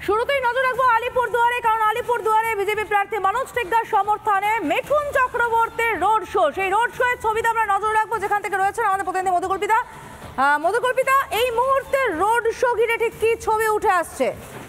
শুরুতেই নজর রাখবো আলিপুরদুয়ারে, কারণ আলিপুরদুয়ারে বিজেপি প্রার্থী মনোজ টিগ্গার সমর্থনে মিঠুন চক্রবর্তীর রোড শো। সেই রোড শো এর ছবিতে আমরা নজর রাখবো, যেখান থেকে রয়েছেন আমাদের প্রতিনিধি মধুকল্পিতা। মধুকল্পিতা, এই মুহূর্তে রোড শো ঘিরে ঠিক কি ছবি উঠে আসছে?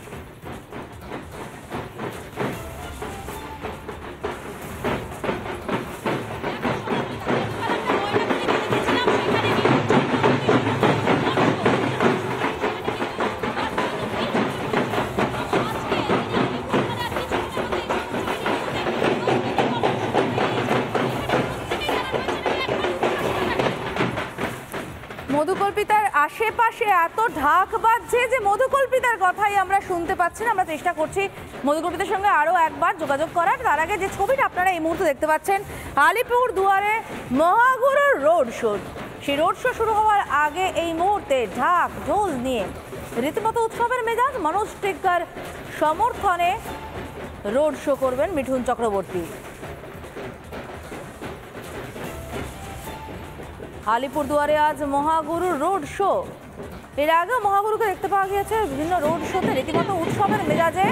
মধুকল্পিতার আশেপাশে এত ঢাক বাজছে যে মধুকল্পিতার কথাই আমরা শুনতে পাচ্ছি না। আমরা চেষ্টা করছি মধুকল্পিতার সঙ্গে আরও একবার যোগাযোগ করার। তার আগে যে ছবিটা আপনারা এই মুহূর্তে দেখতে পাচ্ছেন, আলিপুরদুয়ারে মহাগুরুর রোড শো। সেই রোড শো শুরু হওয়ার আগে এই মুহূর্তে ঢাক ঢোল নিয়ে রীতিমতো উৎসবের মেজাজ। মনোজ টিগ্গার সমর্থনে রোড শো করবেন মিঠুন চক্রবর্তী। আলিপুরদুয়ারে আজ মহাগুরুর রোড শো। এর আগে মহাগুরুকে দেখতে পাওয়া গিয়েছে বিভিন্ন রোড শোতে রীতিমতো উৎসবের মেজাজে।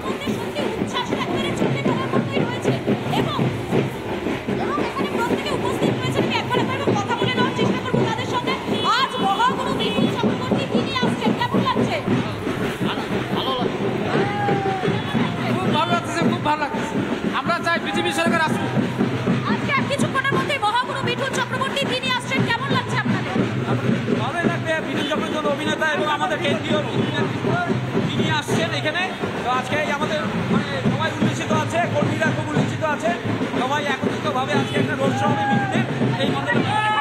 খুব ভালো লাগছে, খুব ভালো লাগছে। আমরা চাই বিজেপি সরকার আসুক। আজকে কিছুক্ষণের মধ্যে মহাগুরু মিঠুন চক্রবর্তী তিনি আসছেন, কেমন লাগছে আপনাদের? ভালোই লাগবে। মিঠুন চক্রবর্তী অভিনেতা এবং আমাদের কেন্দ্রীয় তিনি আসছেন এখানে। তো আজকে আমাদের সবাই উল্লেখিত আছে, কর্মীরা খুব উল্লেখিত আছে। সবাই একত্রিতভাবে আজকে একটা রোড শো হবে মিঠুনের এই মন্দিরে।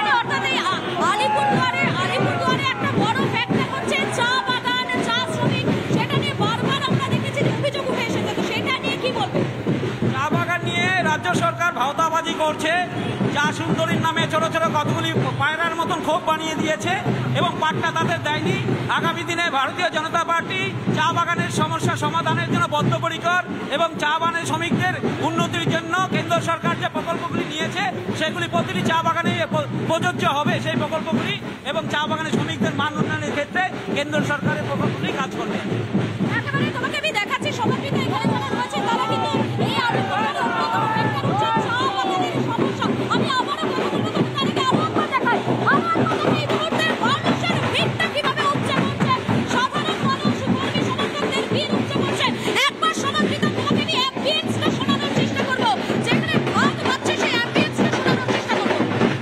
আলিপুরদুয়ারে একটা বড় ফ্যাক্টর হচ্ছে চা বাগান, চা শ্রমিক। সেটা নিয়ে বারবার আমরা দেখেছি অভিযোগ উঠে এসেছে, তো সেটা নিয়ে কি বলবেন? চা বাগান নিয়ে রাজ্য সরকার ভাওতাবাজি করছে। চা সুন্দরীর নামে ছোট ছোট কতগুলি পায়রার মতন ক্ষোভ বানিয়ে দিয়েছে এবং পাট্টা তাদের দেয়নি। আগামী দিনে ভারতীয় জনতা পার্টি চা বাগানের সমস্যা সমাধানের জন্য বদ্ধপরিকর এবং চা বাগানের শ্রমিকদের উন্নতির জন্য কেন্দ্র সরকার যে প্রকল্পগুলি নিয়েছে সেগুলি প্রতিটি চা বাগানে প্রযোজ্য হবে সেই প্রকল্পগুলি, এবং চা বাগানের শ্রমিকদের মান উন্নয়নের ক্ষেত্রে কেন্দ্র সরকারের প্রকল্পগুলি কাজ করবে। একেবারে তোমাকে আমি দেখাচ্ছি সভাপতি এখানে যারা রয়েছে তারা কিন্তু এই আলিপুরদুয়ারে অন্যতম ফ্যাক্টর হচ্ছে চা বাগানের সমস্যা। আমি আবারও কথা বলবো, তবে তার আগে আরো একবার দেখাই আমার কথা এই মুহূর্তে মানুষের ভিড়টা কিভাবে উপচে পড়ছে, সাধারণ মানুষ কর্মী সমর্থকদের ভিড় উপচে পড়ছে। একবার সভাপতি তোমাকে আমি অ্যাম্বিয়েন্সটা শোনানোর চেষ্টা করবো, যেখানে ভাগ বাজছে সেই অ্যাম্বিয়েন্সটা শোনানোর চেষ্টা করবো।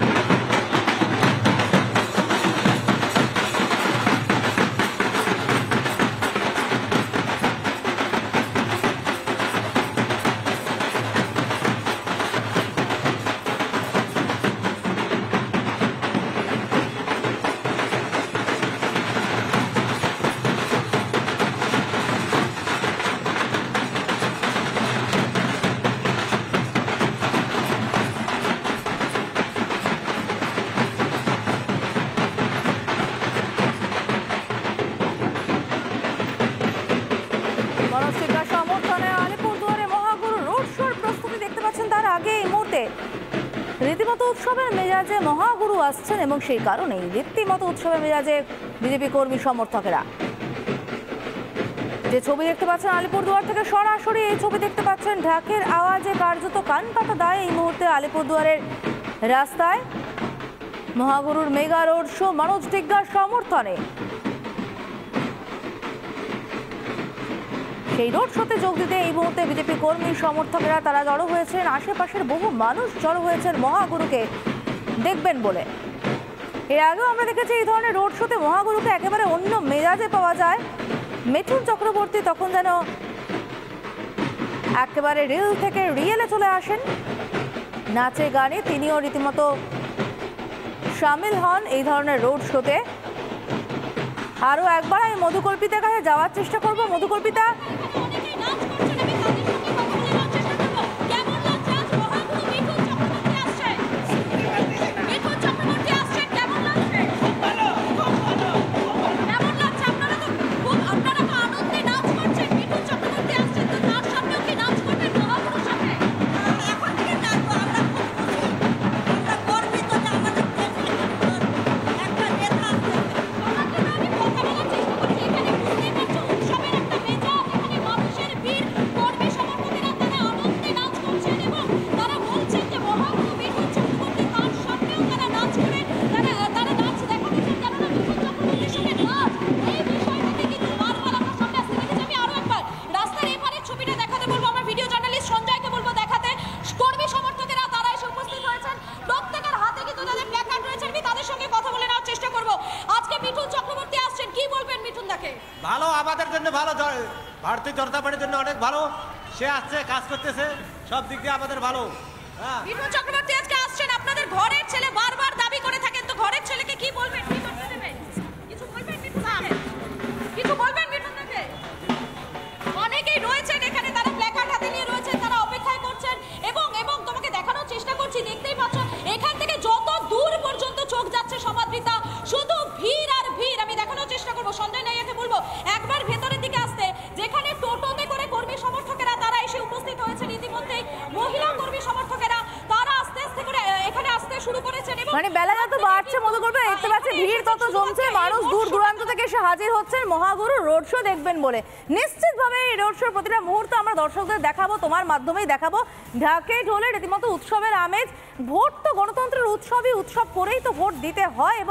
মনোজ টিগ্গার সমর্থনে আলিপুরদুয়ারে মহাগুরু রোড শোর প্রস্তুতি দেখতে পাচ্ছেন। তার আগে এই মুহূর্তে রীতিমতো উৎসবের মেজাজে মহাগুরু আসছেন এবং সেই কারণেই রীতিমতো উৎসবের মেজাজে বিজেপি কর্মী সমর্থকেরা। যে ছবি দেখতে পাচ্ছেন আলিপুরদুয়ার থেকে সরাসরি, এই ছবি দেখতে পাচ্ছেন ঢাকের আওয়াজে কার্যত কান পাতা দায় এই মুহূর্তে আলিপুরদুয়ারের রাস্তায় মহাগুরুর মেগা রোড শো মনোজ টিগ্গার সমর্থনে। সেই রোড শোতে যোগ দিতে এই মুহূর্তে বিজেপি কর্মী সমর্থকেরা তারা জড়ো হয়েছেন। আশেপাশের বহু মানুষ জড়ো হয়েছেন মহাগুরুকে দেখবেন বলে। এর আগেও আমরা দেখেছি এই ধরনের রোড শোতে মহাগুরুকে একেবারে অন্য মেজাজে পাওয়া যায়। মিঠুন চক্রবর্তী তখন যেন একেবারে রিল থেকে রিয়েলে চলে আসেন, নাচে গানে তিনিও রীতিমতো সামিল হন এই ধরনের রোড শোতে। আরও একবার আমি মধুকল্পিতার কাছে যাওয়ার চেষ্টা করবো। মধুকল্পিতা, ভালো, আমাদের জন্য ভালো, ভারতীয় জনতা পার্টির জন্য অনেক ভালো। সে আসছে, কাজ করতেছে, সব দিক দিয়ে আমাদের ভালো। হ্যাঁ, বিপ্লব চক্রবর্তী আজকে আসছেন, আপনাদের ঘরের ছেলে বারবার দাবি করে থাকেন, তো ঘরের ছেলেকে কি বলবেন, কি করতে দেবেন? কিছু বলবেন বিপ্লব দাকে? কিছু বলবেন বিপ্লব দাকে? অনেকেই রয়েছেন এখানে, তারা প্ল্যাকার্ড হাতে নিয়ে রয়েছেন, তারা অপেক্ষায় করছেন এবং তোমাকে দেখানোর চেষ্টা করছি, দেখতেই পাচ্ছ এখান থেকে যত দূর পর্যন্ত চোখ যাচ্ছে সমাদৃতা, শুধু ভিড় আর ভিড়। আমি দেখানোর চেষ্টা করবো, সঞ্জয় নাইয়াকে বলবো একবার ভেতরের দিকে আসতে, যেখানে টোটোতে করে কর্মী সমর্থকেরা তারা এসে উপস্থিত হয়েছেন ইতিমধ্যেই, মহিলা কর্মী সমর্থকেরা তারা আস্তে আস্তে করে এখানে আসতে শুরু করেছেন। এবং মানে বেলা যত বাড়ছে মধুকল্পিতা দেখতে পাচ্ছি ভিড় তত জমছে, মানুষ দূর দূরান্ত থেকে এসে হাজির হচ্ছেন মহাগুরু রোড শো দেখবেন বলে। নিশ্চিতভাবে এই রোড শোর প্রতিটা মুহূর্ত আমরা দর্শকদের দেখাবো, তোমার মাধ্যমেই দেখাবো। ঢাকে ঢোলে রীতিমতো উৎসবের আমেজ। ভোট তো গণতন্ত্রের উৎসবই, উৎসব করেই তো ভোট দিতে হয় এবং